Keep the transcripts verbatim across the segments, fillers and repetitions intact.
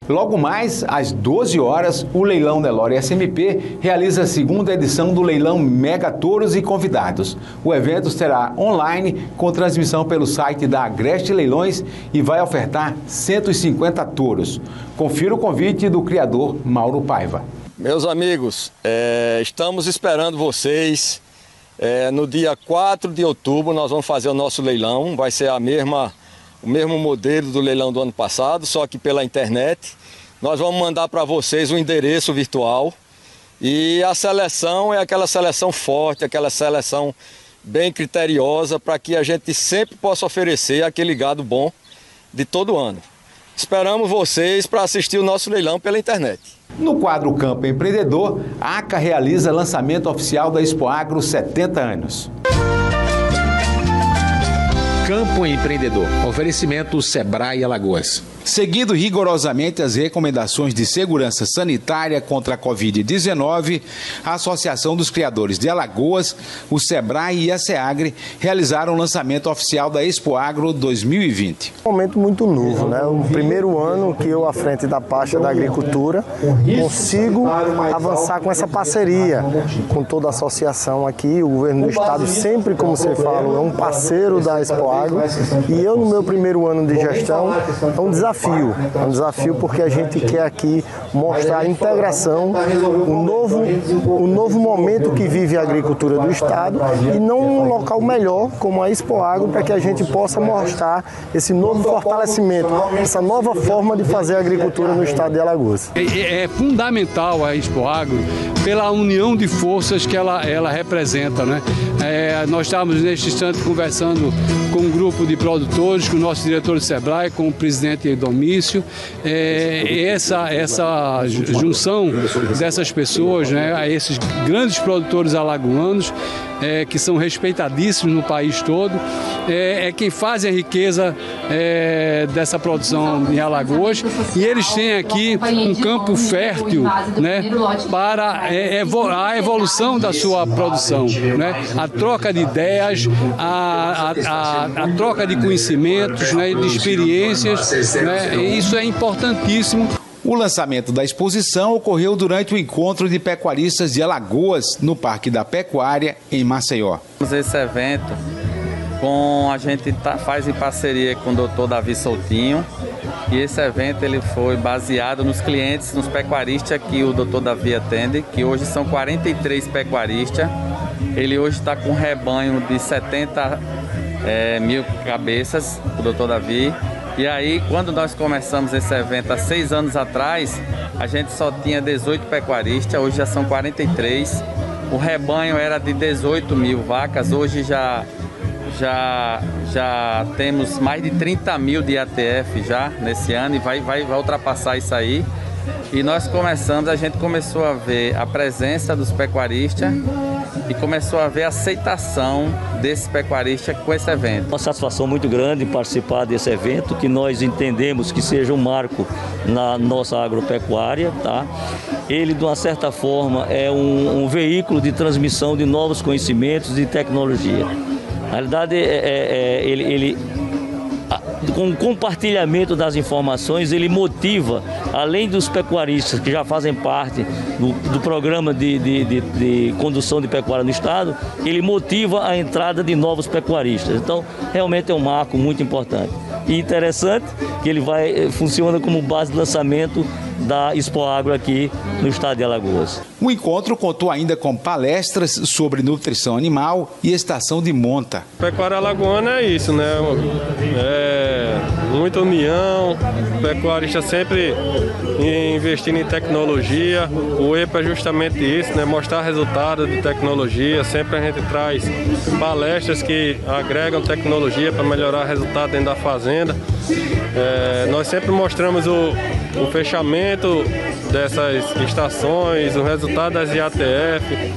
Logo mais, às doze horas, o Leilão Nelore S M P realiza a segunda edição do Leilão Mega Touros e Convidados. O evento será online, com transmissão pelo site da Agreste Leilões e vai ofertar cento e cinquenta touros. Confira o convite do criador Mauro Paiva. Meus amigos, é, estamos esperando vocês. É, no dia quatro de outubro nós vamos fazer o nosso leilão. Vai ser a mesma, o mesmo modelo do leilão do ano passado, só que pela internet. Nós vamos mandar para vocês o endereço virtual e a seleção é aquela seleção forte, aquela seleção bem criteriosa para que a gente sempre possa oferecer aquele gado bom de todo ano. Esperamos vocês para assistir o nosso leilão pela internet. No quadro Campo Empreendedor, a ACA realiza lançamento oficial da Expoagro setenta anos. Campo Empreendedor. Oferecimento Sebrae Alagoas. Seguindo rigorosamente as recomendações de segurança sanitária contra a covid dezenove, a Associação dos Criadores de Alagoas, o Sebrae e a SEAGRE realizaram o lançamento oficial da Expoagro dois mil e vinte. Um momento muito novo, né? O primeiro ano que eu, à frente da pasta da agricultura, consigo avançar com essa parceria com toda a associação aqui. O governo do estado sempre, como você fala, é um parceiro da Expoagro. E eu, no meu primeiro ano de gestão, é um desafio. É um desafio porque a gente quer aqui mostrar a integração, o novo, o novo momento que vive a agricultura do estado e não um local melhor como a Expoagro para que a gente possa mostrar esse novo fortalecimento, essa nova forma de fazer a agricultura no estado de Alagoas. É, é fundamental a Expoagro pela união de forças que ela, ela representa, né? É, nós estávamos neste instante conversando com um grupo de produtores, com o nosso diretor do Sebrae, com o presidente Domício. É, essa, essa junção dessas pessoas, né, a esses grandes produtores alagoanos, é, que são respeitadíssimos no país todo, é, é quem faz a riqueza é, dessa produção em Alagoas. E eles têm aqui um campo fértil, né, para é, a evolução da sua produção, né, a troca de ideias, a, a, a, a troca de conhecimentos, né, de experiências, né, e isso é importantíssimo. O lançamento da exposição ocorreu durante o encontro de pecuaristas de Alagoas, no Parque da Pecuária, em Maceió. Esse evento com, a gente tá, faz em parceria com o doutor Davi Soutinho, e esse evento ele foi baseado nos clientes, nos pecuaristas que o doutor Davi atende, que hoje são quarenta e três pecuaristas. Ele hoje está com um rebanho de setenta é, mil cabeças, o doutor Davi. E aí, quando nós começamos esse evento há seis anos atrás, a gente só tinha dezoito pecuaristas, hoje já são quarenta e três. O rebanho era de dezoito mil vacas, hoje já, já, já temos mais de trinta mil de A T F já nesse ano e vai, vai, vai ultrapassar isso aí. E nós começamos, a gente começou a ver a presença dos pecuaristas e começou a ver a aceitação desses pecuaristas com esse evento. Uma satisfação muito grande participar desse evento, que nós entendemos que seja um marco na nossa agropecuária, tá? Ele, de uma certa forma, é um, um veículo de transmissão de novos conhecimentos e tecnologia. Na realidade, é, é, ele... ele com o compartilhamento das informações, ele motiva, além dos pecuaristas que já fazem parte do, do programa de, de, de, de condução de pecuária no estado, ele motiva a entrada de novos pecuaristas. Então, realmente é um marco muito importante. E interessante que ele vai, funciona como base de lançamento da Expoagro aqui no estado de Alagoas. O encontro contou ainda com palestras sobre nutrição animal e estação de monta. Pecuária alagoana é isso, né? É muita união, o pecuarista sempre investindo em tecnologia. O E P A é justamente isso, né? Mostrar resultados de tecnologia. Sempre a gente traz palestras que agregam tecnologia para melhorar o resultado dentro da fazenda. É, nós sempre mostramos o, o fechamento dessas estações, o resultado das I A T F.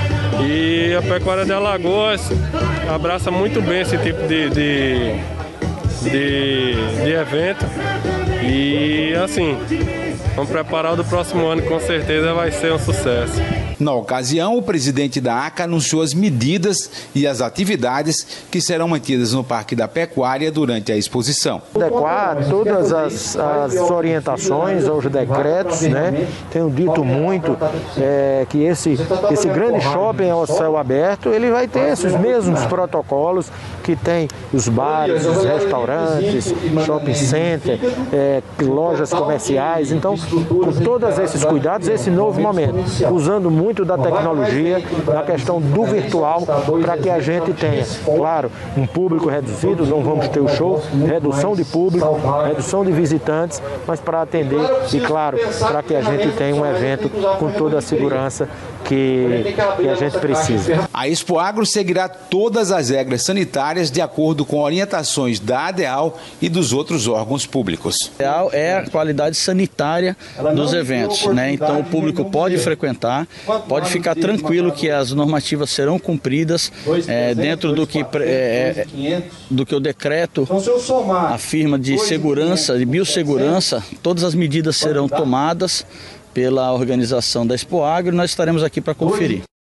E a pecuária de Alagoas abraça muito bem esse tipo de, de, de, de evento. E assim, vamos preparar o do próximo ano, com certeza vai ser um sucesso. Na ocasião, o presidente da ACA anunciou as medidas e as atividades que serão mantidas no Parque da Pecuária durante a exposição. Adequar todas as, as orientações aos decretos, né? Tenho dito muito é, que esse, esse grande shopping ao céu aberto, ele vai ter esses mesmos protocolos que tem os bares, os restaurantes, shopping center, é, lojas comerciais. Então, com todos esses cuidados, esse novo momento, usando muito da tecnologia na questão do virtual, para que a gente tenha, claro, um público reduzido, não vamos ter o show, redução de público, redução de visitantes, mas para atender e, claro, para que a gente tenha um evento com toda a segurança que, que a gente precisa. A Expoagro seguirá todas as regras sanitárias de acordo com orientações da ADEAL e dos outros órgãos públicos. A ADEAL é a qualidade sanitária dos eventos, né? Então o público pode frequentar, pode ficar tranquilo que as normativas serão cumpridas é, dentro do que, é, do que o decreto afirma de segurança, de biossegurança. Todas as medidas serão tomadas pela organização da Expoagro e nós estaremos aqui para conferir.